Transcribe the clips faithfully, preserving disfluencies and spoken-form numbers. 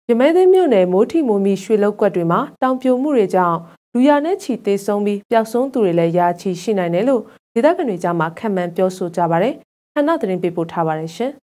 ရမဲသိမ်းမြို့နယ်မိုးထီမိုမီရွှေလောက်ကွက်တွေမှာတောင်ပြိုမှုတွေကြောင့်လူရနဲ့ချီသေးဆုံးပြီးပျောက်ဆုံးသူတွေလည်းရာချီရှိနိုင်တယ်လို့ဒေသခံတွေကြားမှာခံမှန်းပြောဆိုကြပါတယ်။ခဏသတင်းပေးပို့ထားပါတယ်ရှင်။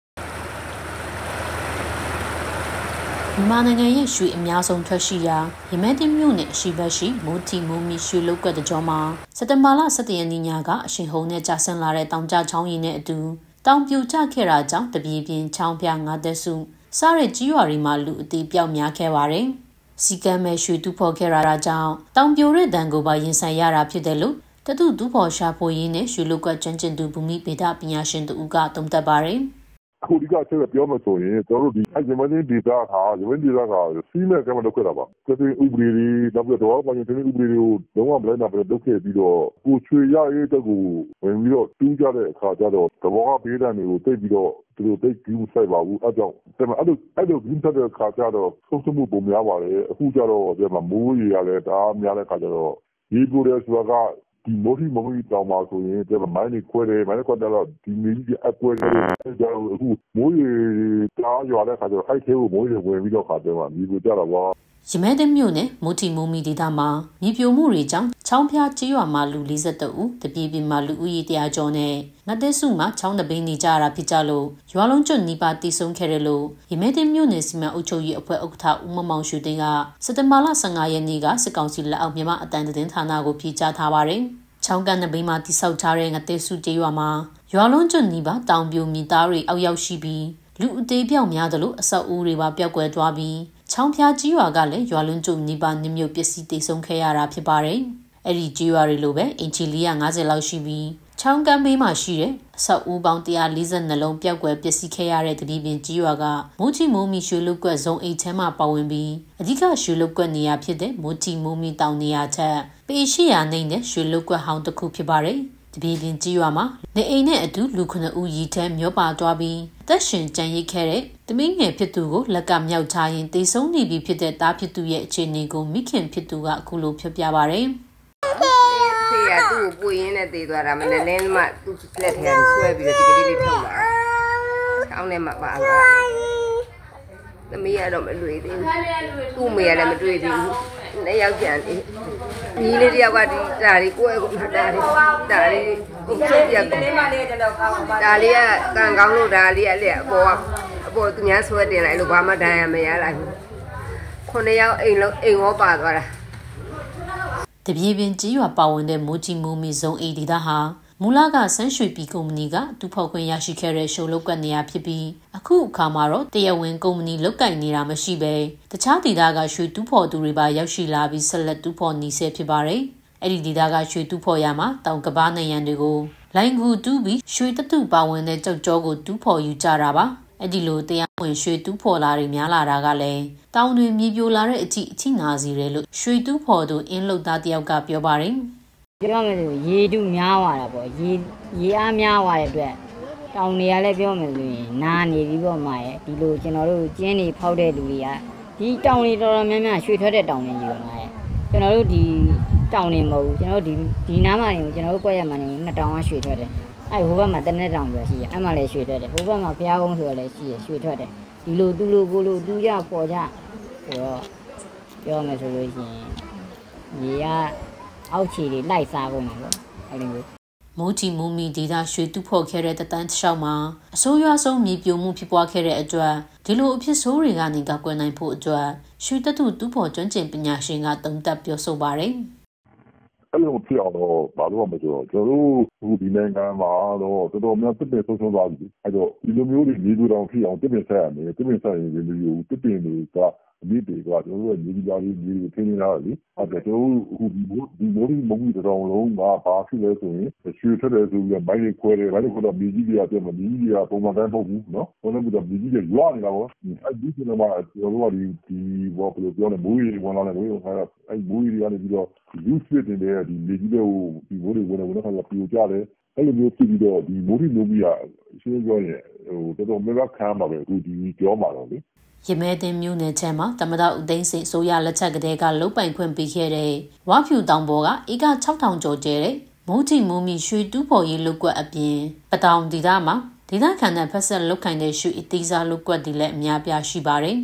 မြန်မာနိုင်ငံရဲ့ရွှေအများဆုံးထွက်ရှိရာရမဲသိမ်းမြို့နယ်ရှိဘက်ရှိမိုးထီမိုမီရွှေလောက်ကွက်တကြောမှာစက်တင်ဘာလ၁၇ရက်နေ့ညကအရှင်ဟုံနဲ့ကြာဆင်းလာတဲ့တောင်ကျချောင်းရည်နဲ့အတူတောင်ပြိုကျခဲ့တာကြောင့်တပြေးပြင်းချောင်းပြငါးသက်စုစားတဲ့ကြီးရွာတွေမှာလူအသေးပြောက်များခဲ့ပါတယ်။စီကံမဲ့ရွှေတူဖော်ခဲ့တာကြောင့်တောင်ပြိုတဲ့တန်ကိုပါရင်ဆိုင်ရတာဖြစ်တယ်လို့တတူတူဖော်ရှာဖွေရင်းနဲ့ရွှေလုကွက်ကျွမ်းကျင်သူဘူမိဗေဒပညာရှင်တို့ကသုံးသပ်ပါတယ်။အခုဒီကချက်ပြောမှဆိုရင်ကျွန်တော်တို့ဒီအဂျမန်ဒေတာဟာဂျမန်ဒေတာကစီးမဲ့ကမှလုပ်ခဲ့တာပါ။တတိဥပဒေတွေနောက်ပြီးတော့ဘာမှတင်ဥပဒေတွေကိုလုံးဝမလိုက်နိုင်ပဲလုပ်ခဲ့ပြီးတော့ကိုချွေရရေးတက်ကိုဝင်ပြီးတော့တူးကြတဲ့အခါကျတော့သဘောကဘေးဒဏ်တွေကိုတိတ်ပြီးတော့သူတို့တိတ်ကြီးမဆိုင်ပါဘူးအဲကြောင့်ဒါပေမဲ့အဲ့လိုအဲ့လိုကြီးတဲ့အခါကျတော့ဆုံးရှုံးမှုပုံများပါတယ်အခုကျတော့ဒီမှာမိုးရေရလဲတအားများတဲ့အခါကျတော့ဒီပိုရဲဆိုတာကဒီမိုးထီမိုးကြီးတောင်မှာဆိုရင်ဒီမိုင်းတွေခွဲတယ်မိုင်းတွေခွဲတော့ဒီမီးကြီးအကွဲတယ်အဲကြောင့်အခုမိုးရေတအားရွာတဲ့အခါကျတော့အဲ့ထဲကိုမိုးရေဝင်ပြီးတော့ခါတယ်မှာဒီကိုကြတော့ပါရမဲသိမ်းမြို့နယ်မိုးထီမိုမီဒေသမှာမြေပြိုမှုတွေကြောင့်ချောင်းဖျားကြေးရွာမှာလူ၄၁ဦးတပြေးပြင်းမှာလူဦးရေတရာကျော်နဲ့ငတ်တဲ့စုမှာချောင်းတပိန်းနေကြရတာဖြစ်ကြလို့ရွာလုံးကျွတ်နီးပါးတည်ဆုံခဲ့တယ်လို့ရမဲသိမ်းမြို့နယ်စီမံအုပ်ချုပ်ရေးအဖွဲ့ဥက္ကဋ္ဌဦးမမောင်ရွှေသိန်းကစက်တင်ဘာလ၁၅ရက်နေ့ကစစ်ကောင်စီလက်အောက်မြန်မာအတန်သတင်းဌာနကိုဖြေကြားထားပါတယ်။ချောင်းကန်တပိန်းမှာတိဆောက်ထားတဲ့ငတ်တဲ့စုကြေးရွာမှာရွာလုံးကျွတ်နီးပါးတောင်ပြိုမိသားတွေအောက်ရောက်ရှိပြီးလူအသေးပြောက်များတယ်လို့အဆောက်အဦတွေပါပျောက်ကွယ်သွားပြီးချောင်းဖျားကြီးရွာကလည်းရွာလွန်ကျုံနီးပါးနှမြုပ်ပစ္စည်းတိတ်ဆုံးခဲ့ရတာဖြစ်ပါတယ်။အဲ့ဒီကြီးရွာတွေလိုပဲအင်ချီ၄၅၀လောက်ရှိပြီးချောင်းကမ်းဘေးမှာရှိတဲ့အဆောက်အဦပေါင်း၁၄၂လုံးပျောက်ကွယ်ပျက်စီးခဲ့ရတဲ့တတိပင်ကြီးရွာကမိုးချီမိုးမီရွှေလုကွက်ဇုံအိတ်ထဲမှာပါဝင်ပြီးအဓိကရွှေလုကွက်နေရာဖြစ်တဲ့မိုးချီမိုးမီတောင်နေရာချက်ပေရှိရာနေတဲ့ရွှေလုကွက်ဟောင်းတစ်ခုဖြစ်ပါတယ်။တပြေးပြင်းကြီးရွာမှာနေအိမ်နဲ့အတူလူခုနှစ်ဦးရီထဲမျောပါသွားပြီးသက်ရှင်ကြံရိတ်ခဲ့တဲ့တမင်းငယ်ဖြစ်သူကိုလက်ကမြောက်ချရင်တေဆုံးနေပြီဖြစ်တဲ့တားဖြစ်သူရဲ့အခြေအနေကိုမိခင်ဖြစ်သူကအခုလိုပြောပြပါဗျ။ဖေးကသူ့ကိုပွေရင်းနဲ့တေးသွားတာမနဲ့လင်းမှသူ့လက်ထဲကဆွဲပြီးတော့ဒီကလေးလေးထုတ်လာ။အောင်းထဲမှာပါသွား။သမီးကတော့မတွေ့သေးဘူး။သူ့မေကလည်းမတွေ့သေးဘူး။နှစ်ယောက်ကျန်သေး။ညီလေးတယောက်ကဒီဒါလေးကိုယ့်ကိုမှဒါလေးဒါလေးကိုချုပ်ပြတ်တယ်။ဒါလေးကကံကောင်းလို့ဒါလေးကလည်းအပေါ်ကအပေါ်သူများဆွဲတင်လိုက်လို့ဘာမှဒဏ်ရာမရလိုက်ဘူး။ခုနှစ်ယောက်အိမ်လုံးအိမ်ဝေါ်ပါသွားတာ။တပြေးပင်ကြီးရွာပါဝင်တဲ့မိုးကြီးမိုးမီဇုံအေဒီတာဟာမူလကဆန်းရွှေပြည်ကုမ္ပဏီကတူဖော်ခွင့်ရရှိခဲ့တဲ့ရှိုးလုတ်ကနေရာဖြစ်ပြီးအခုအခါမှာတော့တရားဝင်ကုမ္ပဏီလုတ်ကင်နေတာမရှိပဲတခြားဒေသကရွှေတူဖော်သူတွေပါရောက်ရှိလာပြီးဆက်လက်တူဖော်နေဆဲဖြစ်ပါတယ်။အဲ့ဒီဒေသကရွှေတူဖော်ရမှာတောင်ကဘာနိုင်ရန်တွေကိုလိုင်းကူတူးပြီးရွှေတတုပါဝင်တဲ့ကြောက်ကြောကိုတူဖော်ယူကြတာပါ။အဲ့ဒီလိုတရားဝင်ရွှေတူးဖော်လာတွေများလာတာကလည်းတောင်တွေမြေပြိုလာတဲ့အထိအထိနာစီတယ်လို့ရွှေတူးဖော်သူအင်းလုတ်သားတယောက်ကပြောပါတယ်။ပြောမယ်ဆိုရေတူးများသွားတာပေါ့ရေရေအားများသွားတဲ့အတွက်တောင်တွေကလည်းပြောမယ်ဆိုရင်နာနေပြီးတော့မှရဲ့ဒီလိုကျွန်တော်တို့ကျင်းနေဖောက်တဲ့လူတွေကဒီတောင်တွေတော်တော်များများရွှေထွက်တဲ့တောင်တွေကြီးပါမှာရဲ့ကျွန်တော်တို့ဒီတောင်တွေမဟုတ်ဘူးကျွန်တော်တို့ဒီဒီနားမှာနေကျွန်တော်တို့ကွက်ရမှာနေနှစ်တောင်ကရွှေထွက်တယ်အဲ့ဟိုဘက်မှာတနက်တောင်ဆိုရှိရအဲ့မှာလည်းရွှေထွက်တယ်ဟိုဘက်မှာဘုရားကုန်းဆိုလည်းရှိရရွှေထွက်တယ်ဒီလိုသူ့လိုကိုလိုသူကြပေါ်ကြဆိုတော့ပြောမယ်ဆိုလို့ရှိရင်ရေကအောက်ခြေတွေလိုက်စားကုန်တယ်ပေါ့အဲ့လိုမျိုးမိုးချီမိုးမီဒေတာရွှေတူဖော်ခဲ့တဲ့တန်းတစ်လျှောက်မှာအစိုးရဆုံးမြေပြိုမှုဖြစ်ပွားခဲ့တဲ့အတွက်ဒီလိုအဖြစ်ဆိုးတွေကနေကောက်ွယ်နိုင်ဖို့အတွက်ရွှေတတုတူဖော်ကျွမ်းကျင်ပညာရှင်ကတုံ့တက်ပြောဆိုပါတယ်အဲ့လိုဖြစ်အောင်တော့ဘာလို့မဆိုတော့ကျွန်တော်တို့ဒီနိုင်ငံမှာတော့တော်တော်များတစ်ပင်ဆုံးဆုံးသွားပြီအဲ့တော့ဒီလိုမျိုးတွေမြေပြိုတောင်ဖြစ်အောင်တစ်ပင်ဆက်ရမယ်တစ်ပင်ဆက်ရင်ဒီလိုတစ်ပင်တွေကအမိတွေကကျွန်တော်တို့ရဲ့မြေကြီးသားလေးမြေတွေထင်းနေတာလေအဲ့တော့ကျွန်တော်တို့ဒီမိုးဒီမိုးကြီးတောင်လုံးကဘာဖြစ်လဲဆိုရင်ရွှေထွက်တယ်ဆိုပြီးမိုင်းတွေခွဲတယ်မိုင်းတွေခွဲတော့မြေကြီးတွေကပြန်မမြေကြီးတွေကပုံမှန်တိုင်းမဟုတ်ဘူးနော်ဘယ်လိုမျိုးမြေကြီးတွေရွာနေတာပေါ့အဲ့ဒီကျွန်တော်ကကျွန်တော်တို့ကဒီဒီဘောဘယ်လိုပြောလဲမိုးကြီးဝင်လာတယ်မိုးကြီးဝင်လာအဲ့မိုးကြီးတွေကနေပြီးတော့ယူးစစ်တဲ့ဒီမြေကြီးတွေကိုဒီမိုးတွေဝင်နေဝင်တော့ပြိုကျတယ်အဲ့လိုမျိုးဖြစ်ပြီးတော့ဒီမိုးဒီမိုးကြီးကရှင်းပြောရင်ဟိုတော်တော်များများခံပါပဲအခုဒီပြောမှာတော့လေရမဲသိမ်းမြို့နယ်ချမ်းမှာတမဒဦးသိန်းစိန်ဆိုရလက်ချက်ကလေးကလုတ်ပိုင်ခွင့်ပေးခဲ့တဲ့ဝါဖြူတောင်ပေါ်ကဧက၆ထောင်ကျော်ကျဲတဲ့မိုးချီမိုးမီရွှေတူးဖော်ရေးလုတ်ကွက်အပြင်ပတောင်ဒေသမှာဒေသခံတဲ့ဖက်ဆက်လုတ်ခိုင်တဲ့ရွှေအသေးစားလုတ်ကွက်တွေလည်းအများပြားရှိပါတယ်။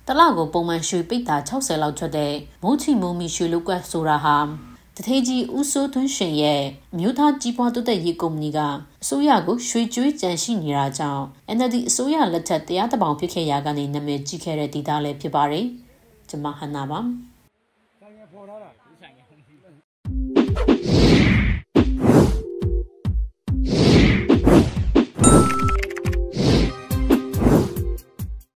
တလကိုပုံမှန်ရွှေပိတ်တာ၆၀လောက်ထွက်တဲ့မိုးချီမိုးမီရွှေလုကွက်ဆိုတာဟာတထေးကြီးဦးစိုးသွန်းရှင်ရဲ့မြို့သားကြီးပွားတိုးတက်ရေးကုမ္ပဏီကအစိုးရကိုရွှေကြွေးကြံရှိနေတာကြောင့် N L D အစိုးရလက်ထက်တရားတပောင်ဖြစ်ခဲ့ရာကနေနာမည်ကြီးခဲ့တဲ့ဒေသလည်းဖြစ်ပါတယ်။ကျွန်မဟန်နာပါ။